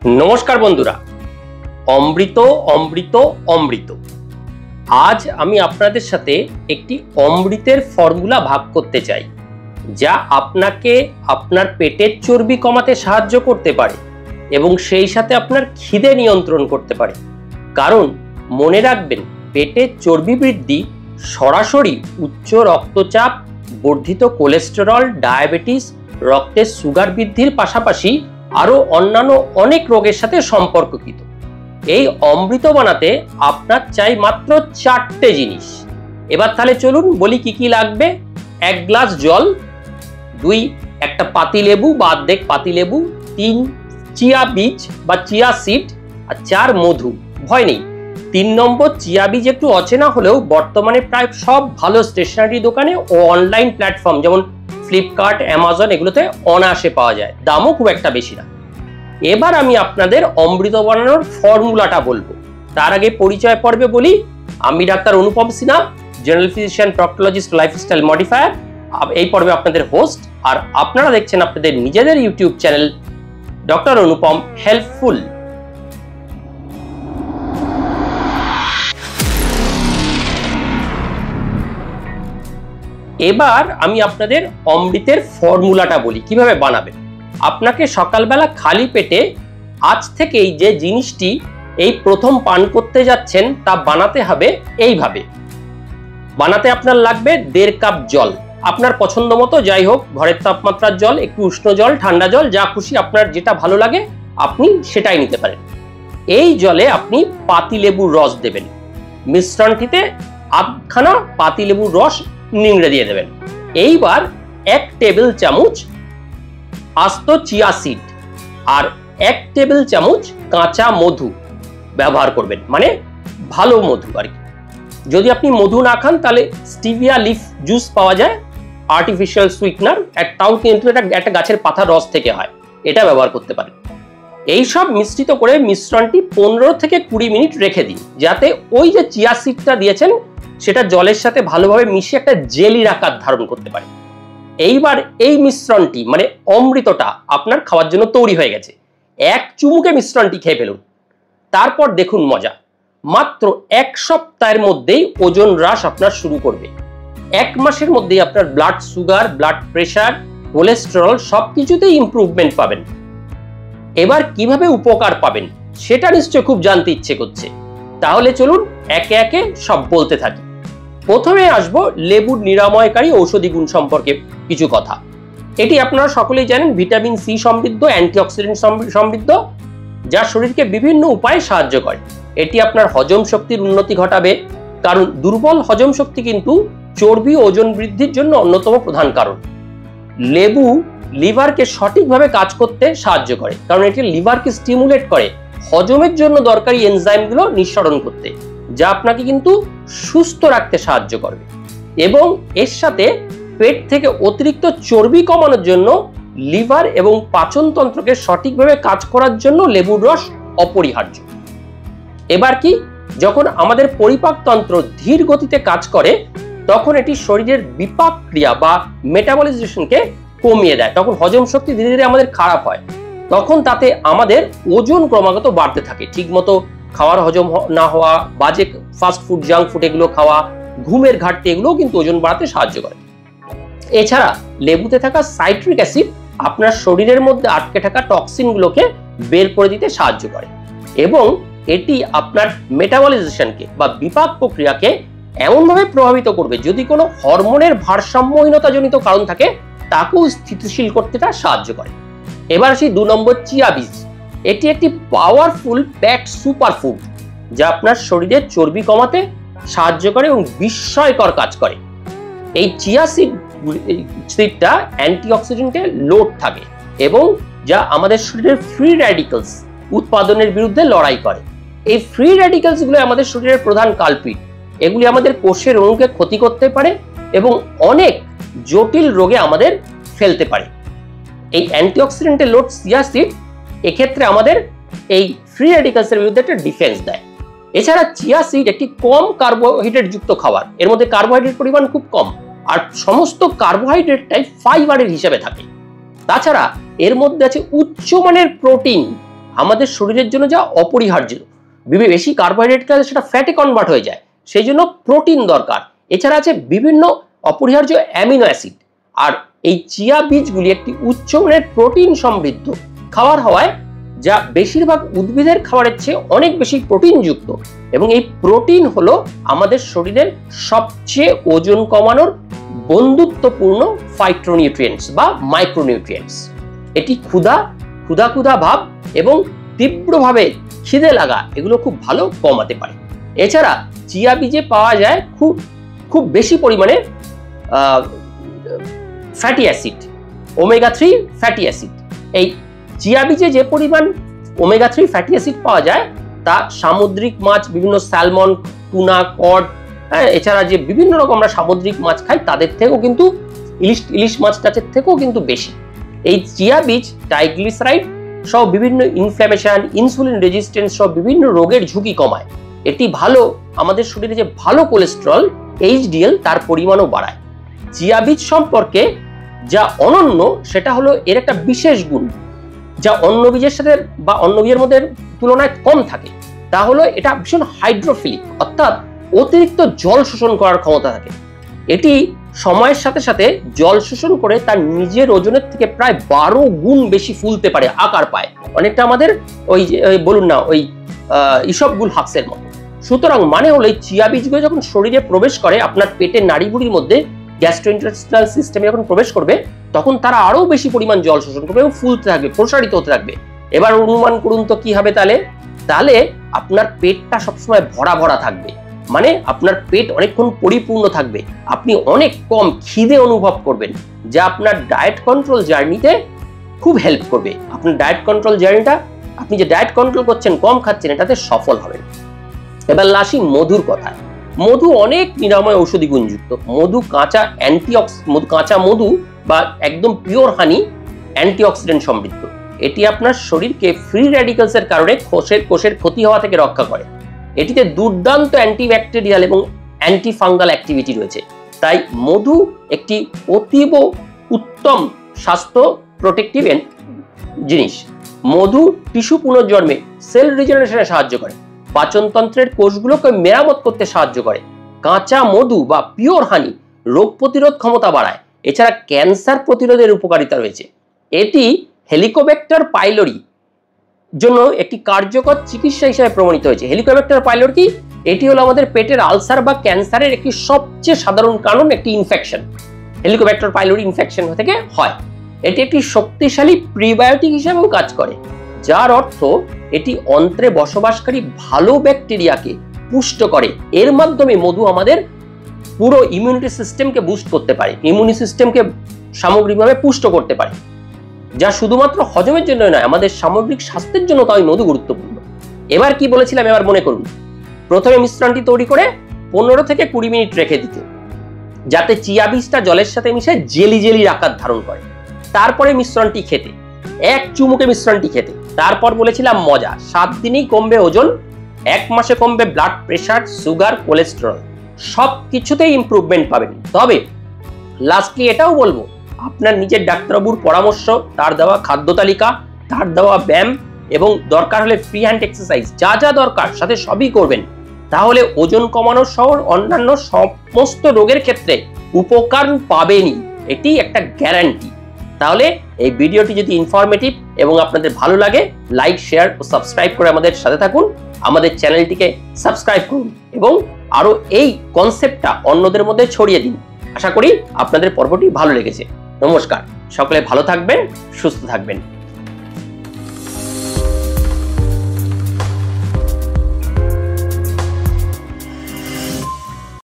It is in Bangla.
নমস্কার বন্ধুরা, অমৃত অমৃত অমৃত। আজ আমি আপনাদের সাথে একটি অমৃতের ফর্মুলা ভাগ করতে চাই, যা আপনাকে আপনার পেটের চর্বি কমাতে সাহায্য করতে পারে এবং সেই সাথে আপনার খিদে নিয়ন্ত্রণ করতে পারে। কারণ মনে রাখবেন, পেটের চর্বি বৃদ্ধি সরাসরি উচ্চ রক্তচাপ, বর্ধিত কোলেস্টেরল, ডায়াবেটিস, রক্তের সুগার বৃদ্ধির পাশাপাশি আরো অন্যান্য অনেক রোগের সাথে সম্পর্কিত। এই অমৃত বানাতে আপনার চাই মাত্র 4টে জিনিস। এবার তাহলে চলুন বলি কি কি লাগবে। 1 গ্লাস জল, 2 একটা পাতিলেবু বা অর্ধেক পাতিলেবু, 3 চিয়া বীজ বা চিয়া সিড, আর 4 মধু। ভয় নেই, 3 নম্বর চিয়া বীজ একটু অচেনা হলেও বর্তমানে প্রায় সব ভালো স্টেশনারি দোকানে ও অনলাইন প্ল্যাটফর্ম যেমন ফ্লিপকার্ট, অ্যামাজন এগুলোতে অনায়াসে পাওয়া যায়, দামও খুব একটা বেশি না। এবার আমি আপনাদের অমৃত বানানোর ফর্মুলাটা বলবো। তার আগে পরিচয় পর্বে বলি, আমি doctor Anupam Sinha, general physician, proctologist, lifestyle modifier. এই পর্বে আপনাদের হোস্ট, আর আপনারা দেখছেন আপনাদের নিজেদের YouTube channel doctor Anupam helpful. এবার আমি আপনাদের অমৃতের ফর্মুলাটা বলি কিভাবে বানাবেন। আপনাকে সকালবেলা খালি পেটে আজ থেকেই যে জিনিসটি এই প্রথম পান করতে যাচ্ছেন তা বানাতে হবে এইভাবে। বানাতে আপনার লাগবে 1.5 কাপ জল, আপনার পছন্দ মতো, যাই হোক, ঘরের তাপমাত্রার জল, একটু উষ্ণ জল, ঠান্ডা জল, যা খুশি আপনার যেটা ভালো লাগে আপনি সেটাই নিতে পারেন। এই জলে আপনি পাতিলেবুর রস দেবেন। মিশ্রণটিতে আধখানা পাতিলেবুর রস নিংড়ে দিয়ে দেবেন। এইবার 1 টেবিল চামচ আস্ত চিয়া সিড আর 1 টেবিল চামচ কাঁচা মধু ব্যবহার করবেন, মানে ভালো মধু আর কি। যদি আপনি মধু না খান তাহলে স্টিভিয়া লিফ জুস পাওয়া যায়, আর্টিফিশিয়াল সুইটনার, তাও কিন্তু এটা একটা গাছের পাতার রস থেকে হয়, এটা ব্যবহার করতে পারেন। এই সব মিশ্রিত করে মিশ্রণটি 15 থেকে 20 মিনিট রেখে দিন, যাতে ওই যে চিয়া সিডটা দিয়েছেন সেটা জলের সাথে ভালোভাবে মিশে একটা জেলির আকার ধারণ করতে পারে। এইবার এই মিশ্রণটি মানে অমৃতটা আপনার খাওয়ার জন্য তৈরি হয়ে গেছে। 1 চুমুকে মিশ্রণটি খেয়ে ফেলুন, তারপর দেখুন মজা। মাত্র 1 সপ্তাহের মধ্যেই ওজন হ্রাস আপনার শুরু করবে। 1 মাসের মধ্যেই আপনার blood sugar, blood pressure, cholesterol সবকিছুতেই ইমপ্রুভমেন্ট পাবেন। এবার কিভাবে উপকার পাবেন সেটা নিশ্চয় খুব জানতে ইচ্ছে করছে, তাহলে চলুন একে একে সব বলতে থাকি। প্রথমে আসবো লেবুর নিরাময়কারী ঔষধি গুণ সম্পর্কে কিছু কথা। এটি আপনারা সকলেই জানেন, ভিটামিন সি সমৃদ্ধ, অ্যান্টিঅক্সিডেন্ট সমৃদ্ধ, যা শরীরকে বিভিন্ন উপায়ে সাহায্য করে। এটি আপনার হজম শক্তির উন্নতি ঘটাবে, কারণ দুর্বল হজম শক্তি কিন্তু চর্বি ওজন বৃদ্ধির জন্য অন্যতম প্রধান কারণ। লেবু লিভারকে সঠিকভাবে কাজ করতে সাহায্য করে, কারণ এটি লিভারকে স্টিমুলেট করে হজমের জন্য দরকারি এনজাইমগুলো নিঃসরণ করতে, যা আপনাকে কিন্তু সুস্থ রাখতে সাহায্য করবে। এবং এর সাথে পেট থেকে অতিরিক্ত চর্বি কমানোর জন্য লিভার এবং পাচনতন্ত্রকে সঠিকভাবে কাজ করার জন্য লেবুর রস অপরিহার্য। এবার কি, যখন আমাদের পরিপাকতন্ত্র ধীর গতিতে কাজ করে তখন এটি শরীরের বিপাক ক্রিয়া বা মেটাবলিজেশনকে কমিয়ে দেয়, তখন হজম শক্তি ধীরে ধীরে আমাদের খারাপ হয়, তখন তাতে আমাদের ওজন ক্রমাগত বাড়তে থাকে। ঠিকমতো খাওয়ার হজম না হওয়া, বাজে ফাস্ট ফুড, জাঙ্ক ফুড এগুলো খাওয়া, ঘুমের ঘাটতি, এগুলোও কিন্তু ওজন বাড়াতে সাহায্য করে। এছাড়া লেবুতে থাকা সাইট্রিক অ্যাসিড আপনার শরীরের মধ্যে আটকে থাকা টক্সিনগুলোকে বের করে দিতে সাহায্য করে, এবং এটি আপনার মেটাবলিজেশনকে বা বিপাক প্রক্রিয়াকে এমনভাবে প্রভাবিত করবে, যদি কোনো হরমোনের ভারসাম্যহীনতাজনিত কারণ থাকে তাকেও স্থিতিশীল করতে সাহায্য করে। এবার আসি 2 নম্বর চিয়া বীজ। এটি একটি পাওয়ারফুল প্যাকড সুপারফুড, যা আপনার শরীরের চর্বি কমাতে সাহায্য করে এবং বিস্ময়কর কাজ করে। এই চিয়া সিডটা অ্যান্টিঅক্সিডেন্টে লোড থাকে এবং যা আমাদের শরীরের ফ্রি র্যাডিক্যালস উৎপাদনের বিরুদ্ধে লড়াই করে। এই ফ্রি র্যাডিক্যালস গুলো আমাদের শরীরের প্রধান কালপ্রিট। এগুলি আমাদের কোষের অণুকে ক্ষতি করতে পারে এবং অনেক জটিল রোগে আমাদের ফেলতে পারে। এই অ্যান্টিঅক্সিডেন্টে লোড চিয়া সিড এক্ষেত্রে আমাদের এই ফ্রি র্যাডিক্যালসের বিরুদ্ধে একটা ডিফেন্স দেয়। এছাড়া চিয়া সিড একটি কম কার্বোহাইড্রেট যুক্ত খাবার, এর মধ্যে কার্বোহাইড্রেট পরিমাণ খুব কম, আর সমস্ত কার্বোহাইড্রেটটাই ফাইবারের হিসেবে থাকে। তাছাড়া এর মধ্যে আছে উচ্চমানের প্রোটিন আমাদের শরীরের জন্য যা অপরিহার্য, বেশি কার্বোহাইড্রেট খেলে সেটা ফ্যাটে কনভার্ট হয়ে যায়, সেই জন্য প্রোটিন দরকার। এছাড়া আছে বিভিন্ন অপরিহার্য অ্যামিনো অ্যাসিড। আর এই চিয়া বীজগুলি একটি উচ্চমানের প্রোটিন সমৃদ্ধ খাবার হওয়ায়, যা বেশিরভাগ উদ্ভিদের খাবারের চেয়ে অনেক বেশি প্রোটিনযুক্ত, এবং এই প্রোটিন হলো আমাদের শরীরের সবচেয়ে ওজন কমানোর বন্ধুত্বপূর্ণ ফাইটোনিউট্রিয়েন্টস বা মাইক্রোনিউট্রিয়েন্টস। এটি ক্ষুধা ভাব এবং তীব্রভাবে খিদে লাগা এগুলো খুব ভালো কমাতে পারে। এছাড়া চিয়া বীজে পাওয়া যায় খুব বেশি পরিমাণে fatty acid, omega 3 fatty acid. এই চিয়া বীজে যে পরিমাণ ওমেগা 3 ফ্যাটি অ্যাসিড পাওয়া যায় তা সামুদ্রিক মাছ, বিভিন্ন স্যালমন, টুনা, কড, এছাড়া যে বিভিন্ন রকম আমরা সামুদ্রিক মাছ খাই তাদের থেকেও কিন্তু, ইলিশ মাছ টাচের থেকেও কিন্তু বেশি। এই চিয়া বীজ ট্রাইগ্লিসারাইড সহ বিভিন্ন ইনফ্ল্যামেশন, ইনসুলিন রেজিস্ট্যান্স সহ বিভিন্ন রোগের ঝুঁকি কমায়। এটি ভালো, আমাদের শরীরে যে ভালো কোলেস্টেরল HDL তার পরিমাণও বাড়ায়। চিয়া বীজ সম্পর্কে যা অনন্য সেটা হলো এর একটা বিশেষ গুণ, যা অন্য বীজের সাথে বা অন্য বীজের মধ্যে তুলনায় কম থাকে, তা হলো এটা ভীষণ হাইড্রোফিলিক, অর্থাৎ অতিরিক্ত জল শোষণ করার ক্ষমতা থাকে। এটি সময়ের সাথে সাথে জল শোষণ করে তার নিজের ওজনের থেকে প্রায় 12 গুণ বেশি ফুলতে পারে, আকার পায়, অনেকটা আমাদের ওই বলুন না ওই ইসবগুল হাক্সের মতো। সুতরাং মানে হলো এই চিয়া বীজগুলো যখন শরীরে প্রবেশ করে, আপনার পেটের নাড়িভুড়ির মধ্যে গ্যাস্ট্রোইন্টেস্টাইনাল সিস্টেমে যখন প্রবেশ করবে, তখন তারা আরো বেশি পরিমাণ জল শোষণ করবে এবং ফুলতে থাকবে, প্রসারিত হতে থাকবে। এবার অনুমান করুন তো কি হবে তাহলে আপনার পেটটা সবসময় ভরা থাকবে, মানে আপনার পেট অনেকক্ষণ পরিপূর্ণ থাকবে, আপনি অনেক কম খিদে অনুভব করবেন, যা আপনার ডায়েট কন্ট্রোল জার্নিতে খুব হেল্প করবে। আপনার ডায়েট কন্ট্রোল জার্নিটা, আপনি যে ডায়েট কন্ট্রোল করছেন, কম খাচ্ছেন, এটাতে সফল হবেন। এবার আসি মধুর কথায়। মধু অনেক নিরাময় ঔষধি গুণযুক্ত। কাঁচা মধু বা একদম পিওর হানি অ্যান্টিঅক্সিডেন্ট সমৃদ্ধ। এটি আপনার শরীরকে ফ্রি র্যাডিক্যালসের কারণে কোষের ক্ষতি হওয়া থেকে রক্ষা করে। এটিতে দুর্দান্ত অ্যান্টিব্যাকটেরিয়াল এবং অ্যান্টিফাঙ্গাল অ্যাক্টিভিটি রয়েছে। তাই মধু একটি অতীব উত্তম স্বাস্থ্য প্রোটেক্টিভ জিনিস। মধু টিস্যু পুনর্জন্মে, সেল রিজেনারেশনে সাহায্য করে, পাচনতন্ত্রের কোষগুলোকে মেরামত করতে সাহায্য করে। কাঁচা মধু বা পিওর হানি রোগ প্রতিরোধ ক্ষমতা বাড়ায়। এছাড়া ক্যান্সার প্রতিরোধের উপকারিতা রয়েছে। এটি হেলিকোব্যাক্টার পাইলোরি জন্য একটি কার্যকর চিকিৎসা হিসেবে প্রমাণিত হয়েছে। হেলিকোব্যাক্টার পাইলোরি কি? এটি হলো আমাদের পেটের আলসার বা ক্যান্সারের একটি সবচেয়ে সাধারণ কারণ, একটি ইনফেকশন। হেলিকোব্যাক্টার পাইলোরি ইনফেকশন থেকে হয়। এটি একটি শক্তিশালী প্রিবায়োটিক হিসেবেও কাজ করে, যার অর্থ এটি অন্ত্রে বসবাসকারী ভালো ব্যাকটেরিয়াকে পুষ্ট করে। এর মাধ্যমে মধু আমাদের পুরো ইমিউনিটি সিস্টেমকে বুস্ট করতে পারে, ইমিউনি সিস্টেমকে সামগ্রিকভাবে পুষ্ট করতে পারে, যা শুধুমাত্র হজমের জন্য নয়, আমাদের সামগ্রিক স্বাস্থ্যের জন্য তাই মধু গুরুত্বপূর্ণ। এবার কি বলেছিলাম, এবার মনে করুন। প্রথমে মিশ্রণটি তৈরি করে 15 থেকে 20 মিনিট রেখে দিতে, যাতে চিয়া বীজটা জলের সাথে মিশে জেলি আকার ধারণ করে। তারপরে মিশ্রণটি খেতে, 1 চুমুকে মিশ্রণটি খেতে। তারপর বলেছিলাম মজা, 7 দিনেই কমবে ওজন, 1 মাসে কমবে ব্লাড প্রেশার, সুগার, কোলেস্টেরল, সব কিছুতেই ইমপ্রুভমেন্ট পাবেন। তবে লাস্টলি এটাও বলবো, আপনার নিজের ডাক্তারবাবুর পরামর্শ, তার দেওয়া খাদ্য তালিকা, তার দেওয়া ব্যায়াম এবং দরকার হলে ফ্রি হ্যান্ড এক্সারসাইজ, যা দরকার সাথে সবই করবেন। তাহলে ওজন কমানো সহ অন্যান্য সমস্ত রোগের ক্ষেত্রে উপকার পাবেনই, এটি একটা গ্যারান্টি। তাহলে এই ভিডিওটি যদি ইনফরমেটিভ এবং আপনাদের ভালো লাগে, লাইক, শেয়ার ও সাবস্ক্রাইব করে আমাদের সাথে থাকুন। আমাদের চ্যানেলটিকে সাবস্ক্রাইব করুন এবং আরো এই কনসেপ্টটা অন্যদের মধ্যে ছড়িয়ে দিন। আশা করি আপনাদের পর্বটি ভালো লেগেছে। নমস্কার, সকলে ভালো থাকবেন, সুস্থ থাকবেন।